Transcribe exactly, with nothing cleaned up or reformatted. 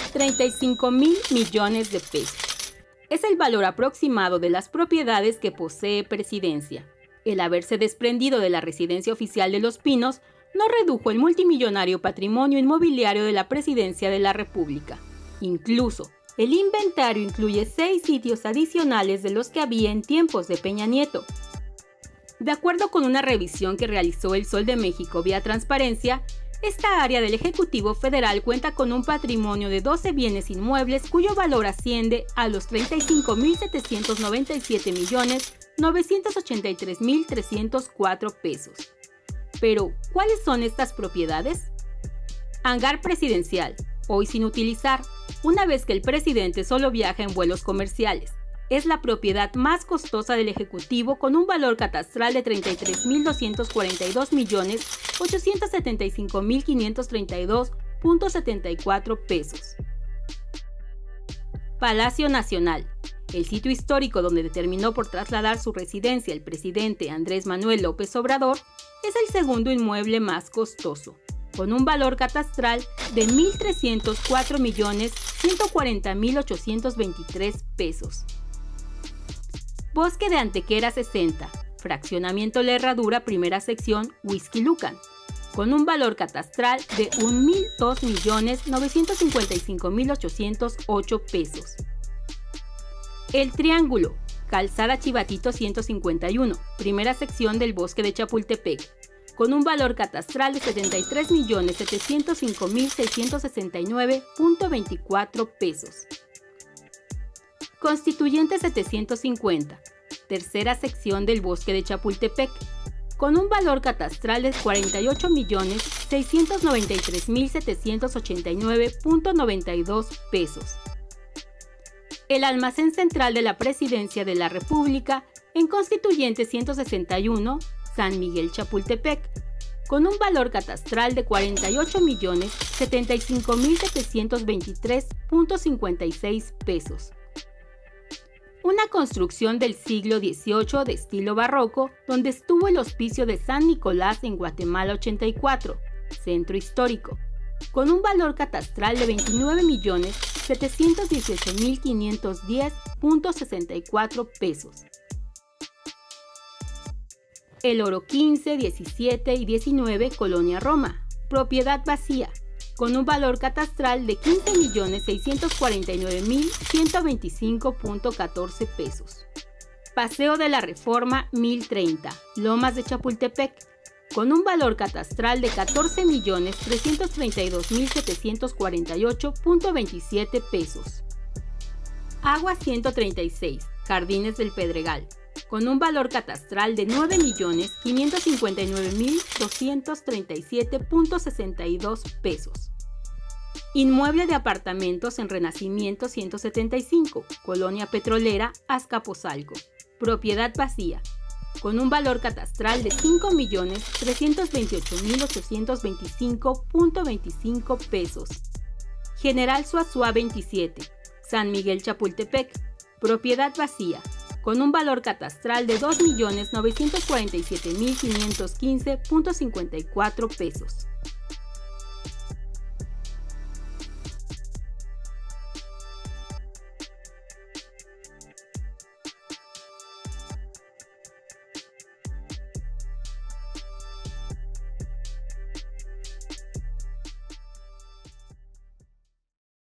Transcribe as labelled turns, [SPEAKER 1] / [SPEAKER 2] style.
[SPEAKER 1] treinta y cinco mil millones de pesos. Es el valor aproximado de las propiedades que posee Presidencia. El haberse desprendido de la residencia oficial de Los Pinos no redujo el multimillonario patrimonio inmobiliario de la Presidencia de la República. Incluso, el inventario incluye seis sitios adicionales de los que había en tiempos de Peña Nieto. De acuerdo con una revisión que realizó El Sol de México vía Transparencia, esta área del Ejecutivo Federal cuenta con un patrimonio de doce bienes inmuebles cuyo valor asciende a los treinta y cinco mil setecientos noventa y siete millones novecientos ochenta y tres mil trescientos cuatro pesos. Pero, ¿cuáles son estas propiedades? Hangar presidencial, hoy sin utilizar, una vez que el presidente solo viaja en vuelos comerciales. Es la propiedad más costosa del Ejecutivo con un valor catastral de treinta y tres mil doscientos cuarenta y dos millones ochocientos setenta y cinco mil quinientos treinta y dos punto setenta y cuatro pesos. Palacio Nacional, el sitio histórico donde determinó por trasladar su residencia el presidente Andrés Manuel López Obrador, es el segundo inmueble más costoso, con un valor catastral de mil trescientos cuatro millones ciento cuarenta mil ochocientos veintitrés pesos. Bosque de Antequera sesenta, fraccionamiento La Herradura, primera sección, Whisky Lucan, con un valor catastral de un mil dos millones novecientos cincuenta y cinco mil ochocientos ocho pesos. El Triángulo, calzada Chivatito ciento cincuenta y uno, primera sección del Bosque de Chapultepec, con un valor catastral de setenta y tres millones setecientos cinco mil seiscientos sesenta y nueve punto veinticuatro pesos. Constituyente setecientos cincuenta, tercera sección del Bosque de Chapultepec, con un valor catastral de cuarenta y ocho millones seiscientos noventa y tres mil setecientos ochenta y nueve punto noventa y dos pesos. El almacén central de la Presidencia de la República en Constituyente ciento sesenta y uno, San Miguel Chapultepec, con un valor catastral de cuarenta y ocho millones setenta y cinco mil setecientos veintitrés punto cincuenta y seis pesos. Una construcción del siglo dieciocho de estilo barroco, donde estuvo el Hospicio de San Nicolás en Guatemala ochenta y cuatro, centro histórico, con un valor catastral de veintinueve millones setecientos dieciocho mil quinientos diez punto sesenta y cuatro pesos. El Oro quince, diecisiete y diecinueve, Colonia Roma, propiedad vacía, con un valor catastral de quince millones seiscientos cuarenta y nueve mil ciento veinticinco punto catorce pesos. Paseo de la Reforma mil treinta, Lomas de Chapultepec, con un valor catastral de catorce millones trescientos treinta y dos mil setecientos cuarenta y ocho punto veintisiete pesos. Agua ciento treinta y seis, Jardines del Pedregal, con un valor catastral de nueve millones quinientos cincuenta y nueve mil doscientos treinta y siete punto sesenta y dos pesos. Inmueble de apartamentos en Renacimiento ciento setenta y cinco, Colonia Petrolera, Azcapotzalco, propiedad vacía, con un valor catastral de cinco millones trescientos veintiocho mil ochocientos veinticinco punto veinticinco pesos. General Zuazua veintisiete, San Miguel Chapultepec, propiedad vacía, con un valor catastral de dos millones novecientos cuarenta y siete mil quinientos quince punto cincuenta y cuatro pesos.